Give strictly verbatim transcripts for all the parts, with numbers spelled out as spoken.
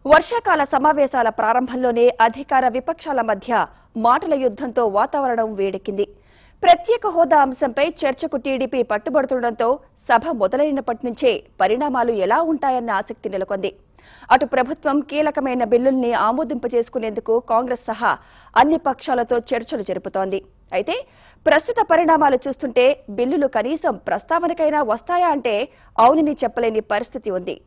వర్షాకాల సమావేశాల ప్రారంభంలోనే అధికార విపక్షాల మధ్య మాటల యుద్ధంతో వాతావరణం వేడెక్కింది. ప్రత్యేక హోదా అంశంపై చర్చకు టీడీపీ పట్టుబడుతుండటంతో సభ మొదలైనప్పటి నుంచే పరిణామాలు ఎలా ఉంటాయన్న ఆసక్తి నెలకొంది. అటు ప్రభుత్వం కీలకమైన బిల్లుల్ని ఆమోదింపజేసుకునేందుకు కాంగ్రెస్ సహా అన్ని పక్షాలతో చర్చలు జరుపుతోంది. అయితే ప్రస్తుత పరిణామాలు చూస్తుంటే బిల్లులు కనీసం ప్రస్తావనకైనా వస్తాయా అంటే అవునని చెప్పలేని పరిస్థితి ఉంది.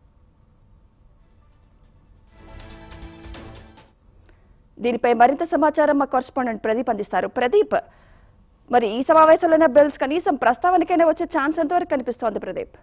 దీనిపై మరింత సమాచారం మా కరెస్పాండెంట్ ప్రదీప్ అందిస్తారు. ప్రదీప్, మరి ఈ సమావేశంలోనే బిల్స్ కనీసం ప్రస్తావనకైనా వచ్చే ఛాన్స్ ఎంతవరకు కనిపిస్తోంది? ప్రదీప్,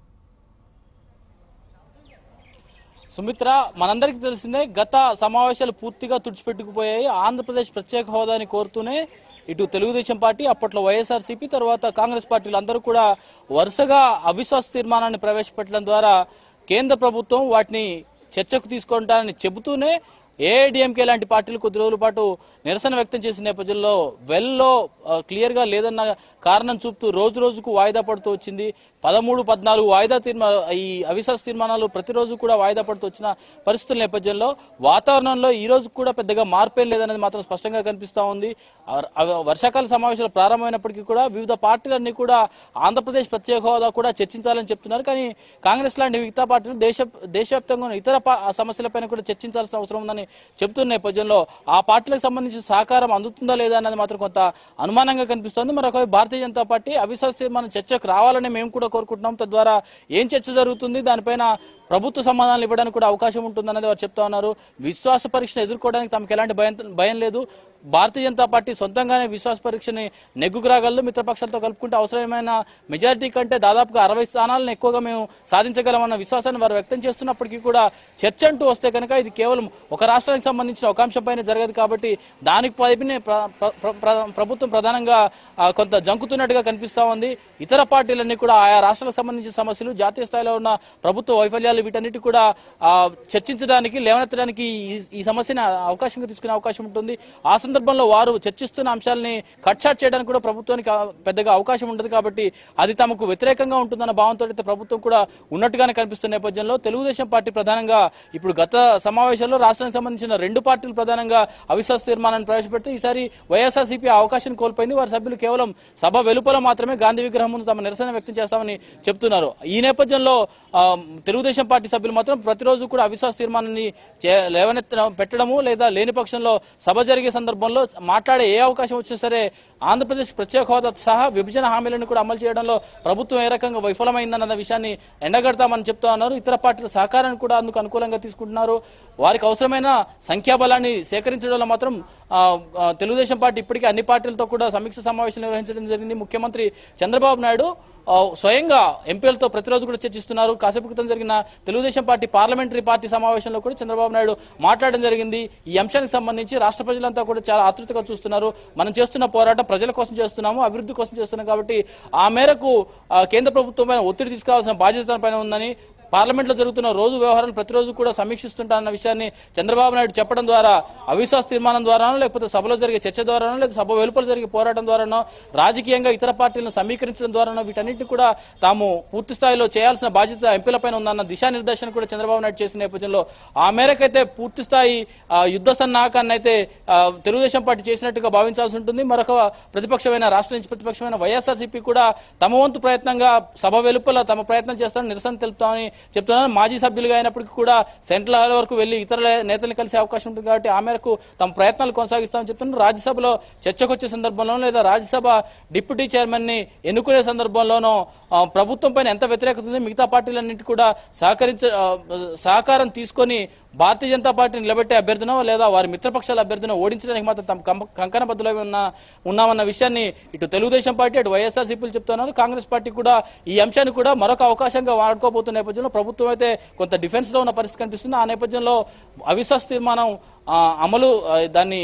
సుమిత్ర, మనందరికీ తెలిసిందే గత సమావేశాలు పూర్తిగా తుడిచిపెట్టుకుపోయాయి. ఆంధ్రప్రదేశ్ ప్రత్యేక హోదాని కోరుతూనే ఇటు తెలుగుదేశం పార్టీ, అప్పట్లో వైఎస్ఆర్సీపీ, తర్వాత కాంగ్రెస్ పార్టీలు అందరూ కూడా వరుసగా అవిశ్వాస తీర్మానాన్ని ప్రవేశపెట్టడం ద్వారా కేంద్ర ప్రభుత్వం వాటిని చర్చకు తీసుకుంటానని చెబుతూనే ఏఐడిఎంకే లాంటి పార్టీలు కొద్ది రోజుల పాటు నిరసన వ్యక్తం చేసిన నేపథ్యంలో వెల్లో క్లియర్ గా లేదన్న కారణం చూపుతూ రోజు రోజుకు వాయిదా పడుతూ వచ్చింది. పదమూడు పద్నాలుగు వాయిదా తీర్మా ఈ అవిశ్వాస తీర్మానాలు ప్రతిరోజు కూడా వాయిదా పడుతూ వచ్చిన పరిస్థితుల నేపథ్యంలో వాతావరణంలో ఈ రోజు కూడా పెద్దగా మార్పేం లేదనేది మాత్రం స్పష్టంగా కనిపిస్తా ఉంది. వర్షాకాల సమావేశాలు ప్రారంభమైనప్పటికీ కూడా వివిధ పార్టీలన్నీ కూడా ఆంధ్రప్రదేశ్ ప్రత్యేక హోదా కూడా చర్చించాలని చెప్తున్నారు. కానీ కాంగ్రెస్ లాంటి మిగతా పార్టీలు దేశ దేశవ్యాప్తంగా ఉన్న ఇతర సమస్యలపైన కూడా చర్చించాల్సిన అవసరం ఉందని చెబుతున్న నేపథ్యంలో ఆ పార్టీలకు సంబంధించిన సహకారం అందుతుందా లేదా అన్నది మాత్రం కొంత అనుమానంగా కనిపిస్తోంది. మరొక భారతీయ జనతా పార్టీ అవిశ్వాస తీర్మానం చర్చకు రావాలని మేము కూడా కోరుకుంటున్నాం, తద్వారా ఏం చర్చ జరుగుతుంది, దానిపైన ప్రభుత్వ సమాధానాలు ఇవ్వడానికి కూడా అవకాశం ఉంటుందన్నది వారు చెప్తా ఉన్నారు. విశ్వాస పరీక్షను ఎదుర్కోవడానికి తమకు ఎలాంటి భయం భయం లేదు. భారతీయ జనతా పార్టీ సొంతంగానే విశ్వాస పరీక్షని నెగ్గుకు రాగలదు. మిత్రపక్షాలతో కలుపుకుంటే అవసరమైన మెజారిటీ కంటే దాదాపుగా అరవై స్థానాలను ఎక్కువగా మేము సాధించగలమన్న విశ్వాసాన్ని వారు వ్యక్తం చేస్తున్నప్పటికీ కూడా చర్చ అంటూ వస్తే కనుక ఇది కేవలం ఒక రాష్ట్రానికి సంబంధించిన ఒక అంశంపైన జరగదు కాబట్టి దానికి పైనే ప్రభుత్వం ప్రధానంగా కొంత జంకుతున్నట్టుగా కనిపిస్తా ఉంది. ఇతర పార్టీలన్నీ కూడా ఆయా రాష్ట్రాలకు సంబంధించిన సమస్యలు, జాతీయ స్థాయిలో ఉన్న ప్రభుత్వ వైఫల్యాలు వీటన్నిటి కూడా చర్చించడానికి, లేవనెత్తడానికి ఈ సమస్యని అవకాశంగా తీసుకునే అవకాశం ఉంటుంది. ఆ సందర్భంలో వారు చర్చిస్తున్న అంశాలని కట్చాట్ చేయడానికి కూడా ప్రభుత్వానికి పెద్దగా అవకాశం ఉండదు కాబట్టి అది తమకు వ్యతిరేకంగా ఉంటుందన్న భావంతో అయితే ప్రభుత్వం కూడా ఉన్నట్టుగానే కనిపిస్తున్న నేపథ్యంలో తెలుగుదేశం పార్టీ ప్రధానంగా ఇప్పుడు గత సమావేశాల్లో రాష్ట్రానికి సంబంధించిన రెండు పార్టీలు ప్రధానంగా అవిశ్వాస తీర్మానాన్ని ప్రవేశపెడితే ఈసారి వైఎస్ఆర్సీపీ ఆ అవకాశం కోల్పోయింది. వారి సభ్యులు కేవలం సభ వెలుపల మాత్రమే గాంధీ విగ్రహం ముందు తమ నిరసన వ్యక్తం చేస్తామని చెప్తున్నారు. ఈ నేపథ్యంలో తెలుగుదేశం పార్టీ సభ్యులు మాత్రం ప్రతిరోజు కూడా అవిశ్వాస తీర్మానాన్ని లేవనెత్తడం పెట్టడము లేదా లేని పక్షంలో సభ జరిగే సందర్భంలో మాట్లాడే ఏ అవకాశం వచ్చినా సరే ఆంధ్రప్రదేశ్ ప్రత్యేక హోదా సహా విభజన హామీలను కూడా అమలు చేయడంలో ప్రభుత్వం ఏ రకంగా విఫలమైందన్న విషయాన్ని ఎండగడతామని చెప్తా ఉన్నారు. ఇతర పార్టీల సహకారాన్ని కూడా అందుకు అనుకూలంగా తీసుకుంటున్నారు. వారికి అవసరమైన సంఖ్యాబలాన్ని సేకరించడంలో మాత్రం తెలుగుదేశం పార్టీ ఇప్పటికే అన్ని పార్టీలతో కూడా సమీక్ష సమావేశం నిర్వహించడం జరిగింది. ముఖ్యమంత్రి చంద్రబాబు నాయుడు స్వయంగా ఎంపీలతో ప్రతిరోజు కూడా చర్చిస్తున్నారు. కాసేపు క్రితం జరిగిన తెలుగుదేశం పార్టీ పార్లమెంటరీ పార్టీ సమావేశంలో కూడా చంద్రబాబు నాయుడు మాట్లాడడం జరిగింది. ఈ అంశానికి సంబంధించి రాష్ట్ర ప్రజలంతా కూడా చాలా ఆతృతగా చూస్తున్నారు. మనం చేస్తున్న పోరాటం ప్రజల కోసం చేస్తున్నాము, అభివృద్ధి కోసం చేస్తున్నాం కాబట్టి ఆ మేరకు కేంద్ర ప్రభుత్వం పైన ఒత్తిడి తీసుకురావాల్సిన బాధ్యత పైన ఉందని, పార్లమెంట్ లో జరుగుతున్న రోజు వ్యవహారాలు ప్రతిరోజు కూడా సమీక్షిస్తుంటారన్న విషయాన్ని చంద్రబాబు నాయుడు చెప్పడం ద్వారా అవిశ్వాస తీర్మానం ద్వారానో లేకపోతే సభలో జరిగే చర్చ ద్వారానో లేదా సభ వెలుపల జరిగే పోరాటం ద్వారానో రాజకీయంగా ఇతర పార్టీలను సమీకరించడం ద్వారానో వీటన్నిటిని కూడా తాము పూర్తి స్థాయిలో చేయాల్సిన బాధ్యత ఎంపీలపైన ఉందన్న దిశానిర్దేశన కూడా చంద్రబాబు నాయుడు చేసిన నేపథ్యంలో ఆ మేరకైతే పూర్తి స్థాయి యుద్ధ సన్నాహకాన్ని అయితే తెలుగుదేశం పార్టీ చేసినట్టుగా భావించాల్సి ఉంటుంది. మరొక ప్రతిపక్షమైన రాష్ట్ర నుంచి ప్రతిపక్షమైన వైఎస్ఆర్సీపీ కూడా తమ వంతు ప్రయత్నంగా సభ వెలుపల తమ ప్రయత్నం చేస్తామని నిరసన తెలుపుతామని చెప్తున్నారు. మాజీ సభ్యులుగా అయినప్పటికీ కూడా సెంట్రల్ లెవెల్ వరకు వెళ్లి ఇతర నేతలను కలిసే అవకాశం ఉంటుంది కాబట్టి ఆ మేరకు తమ ప్రయత్నాలు కొనసాగిస్తామని చెప్తున్నారు. రాజ్యసభలో చర్చకు వచ్చే సందర్భంలోనూ లేదా రాజ్యసభ డిప్యూటీ చైర్మన్ ని ఎన్నుకునే సందర్భంలోనూ ప్రభుత్వం పైన ఎంత వ్యతిరేకత ఉంది, మిగతా పార్టీలన్నింటి కూడా సహకరించ సహకారం తీసుకొని భారతీయ జనతా పార్టీని నిలబెట్టే అభ్యర్థినో లేదా వారి మిత్రపక్షాల అభ్యర్థినో ఓడించడానికి మాత్రం తమ కంకణ బద్దులై ఉన్న ఉన్నామన్న విషయాన్ని ఇటు తెలుగుదేశం పార్టీ అటు వైఎస్ఆర్సీపీలు చెప్తున్నారు. కాంగ్రెస్ పార్టీ కూడా ఈ అంశాన్ని కూడా మరొక అవకాశంగా వాడుకోబోతున్న నేపథ్యంలో ప్రభుత్వం అయితే కొంత డిఫెన్స్ లో ఉన్న పరిస్థితి కనిపిస్తుంది. ఆ నేపథ్యంలో అవిశ్వాస తీర్మానం అమలు దాన్ని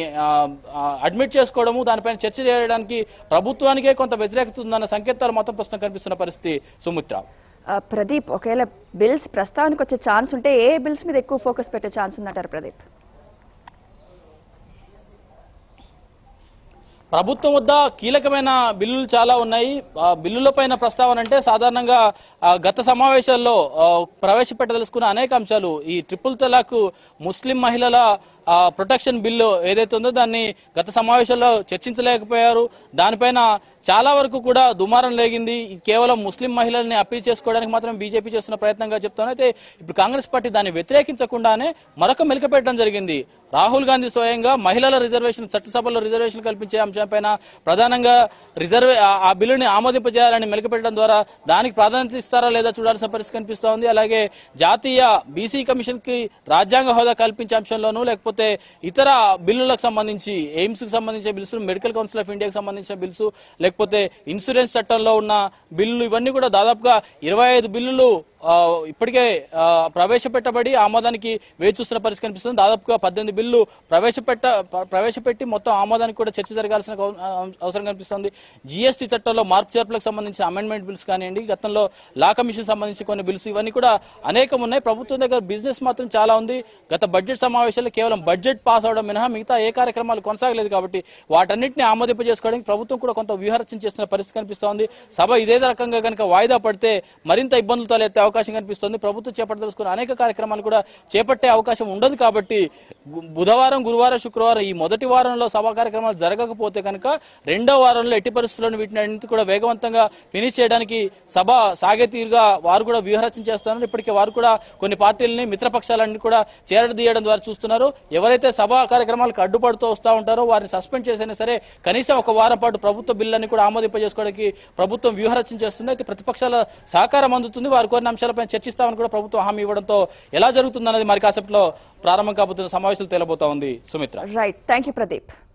అడ్మిట్ చేసుకోవడము, దానిపైన చర్చ చేయడానికి ప్రభుత్వానికే కొంత వ్యతిరేకత ఉందన్న సంకేతాలు మాత్రం ప్రస్తుతం కనిపిస్తున్న పరిస్థితి. సుమిత్ర, ప్రదీప్, ఒకవేళ బిల్స్ ప్రస్తావనకు వచ్చే ఛాన్స్ ఉంటే ఏ బిల్స్ మీద ఎక్కువ ఫోకస్ పెట్టే ఛాన్స్ ఉందంటారు ప్రదీప్? ప్రభుత్వం వద్ద కీలకమైన బిల్లులు చాలా ఉన్నాయి. ఆ బిల్లుల పైన ప్రస్తావన అంటే సాధారణంగా ఆ, గత సమావేశాల్లో ఆ, ప్రవేశపెట్టదలుచుకున్న అనేక అంశాలు ఈ ట్రిపుల్ తలాక్ ముస్లిం మహిళల ఆ, ప్రొటెక్షన్ బిల్లు ఏదైతే ఉందో దాన్ని గత సమావేశాల్లో చర్చించలేకపోయారు. దానిపైన చాలా వరకు కూడా దుమారం లేగింది. కేవలం ముస్లిం మహిళల్ని అప్పీల్ చేసుకోవడానికి మాత్రం బీజేపీ చేస్తున్న ప్రయత్నంగా చెప్తాను. అయితే ఇప్పుడు కాంగ్రెస్ పార్టీ దాన్ని వ్యతిరేకించకుండానే మరొక మెలిక పెట్టడం జరిగింది. రాహుల్ గాంధీ స్వయంగా మహిళల రిజర్వేషన్ చట్టసభలో రిజర్వేషన్ కల్పించే అంశంపైన ప్రధానంగా రిజర్వే ఆ బిల్లుని ఆమోదింపజేయాలని మెలికపెట్టడం ద్వారా దానికి ప్రాధాన్యత ఇస్తారా లేదా చూడాల్సిన పరిస్థితి కనిపిస్తూ ఉంది. అలాగే జాతీయ బీసీ కమిషన్ కి రాజ్యాంగ హోదా కల్పించే అంశంలోనూ లేకపోతే ఇతర బిల్లులకు సంబంధించి ఎయిమ్స్ కి సంబంధించిన బిల్స్, మెడికల్ కౌన్సిల్ ఆఫ్ ఇండియాకి సంబంధించిన బిల్స్, లేకపోతే ఇన్సూరెన్స్ చట్టంలో ఉన్న బిల్లులు ఇవన్నీ కూడా దాదాపుగా ఇరవై ఐదు బిల్లులు ఆ, ఇప్పటికే ఆ, ప్రవేశపెట్టబడి ఆమోదానికి వేచి చూస్తున్న పరిస్థితి కనిపిస్తుంది. దాదాపుగా పద్దెనిమిది బిల్లు ప్రవేశపెట్ట ప్ర- ప్రవేశపెట్టి మొత్తం ఆమోదానికి కూడా చర్చ జరగాల్సిన కౌ- అవసరం కనిపిస్తుంది. జీఎస్టీ చట్టంలో మార్పు చేర్పులకు సంబంధించిన అమెండ్మెంట్ బిల్స్ కానివ్వండి, గతంలో లా కమిషన్ సంబంధించి కొన్ని బిల్స్ ఇవన్నీ కూడా అనేకం ఉన్నాయి. ప్రభుత్వం దగ్గర బిజినెస్ మాత్రం చాలా ఉంది. గత బడ్జెట్ సమావేశాల్లో కేవలం బడ్జెట్ పాస్ అవడం మినహా మిగతా ఏ కార్యక్రమాలు కొనసాగలేదు కాబట్టి వాటన్నింటినీ ఆమోదింపజేసుకోవడానికి ప్రభుత్వం కూడా కొంత వ్యూహరచన చేస్తున్న పరిస్థితి కనిపిస్తోంది. సభ ఇదే రకంగా కనుక వాయిదా పడితే మరింత ఇబ్బందులు తలెత్తే అవకాశం కనిపిస్తుంది. ప్రభుత్వం చేపట్టదలుచుకున్న అనేక కార్యక్రమాలు కూడా చేపట్టే అవకాశం ఉండదు కాబట్టి గు- బుధవారం, గురువారం, శుక్రవారం ఈ మొదటి వారంలో సభా కార్యక్రమాలు జరగకపోతే కనుక రెండో వారంలో ఎట్టి పరిస్థితుల్లో వీటిని అన్నింటి కూడా వేగవంతంగా ఫినిష్ చేయడానికి సభ సాగే తీరుగా వారు కూడా వ్యూహరచన చేస్తున్నారు. ఇప్పటికే వారు కూడా కొన్ని పార్టీలని మిత్రపక్షాలన్నీ కూడా చేరదీయడం ద్వారా చూస్తున్నారు. ఎవరైతే సభా కార్యక్రమాలకు అడ్డుపడుతూ వస్తూ ఉంటారో వారిని సస్పెండ్ చేసైనా సరే కనీసం ఒక వారం పాటు ప్రభుత్వ బిల్లుని కూడా ఆమోదింపజేసుకోవడానికి ప్రభుత్వం వ్యూహరచన చేస్తుంది. అయితే ప్రతిపక్షాల సహకారం అందుతుంది. వారు కొన్ని అంశాలపై చర్చిస్తామని కూడా ప్రభుత్వం హామీ ఇవ్వడంతో ఎలా జరుగుతుందన్నది మరి కాసేపట్లో ప్రారంభం కాబోతున్న సమావేశాలు తేలబోతా ఉంది. Sumitra. Right, thank you Pradeep.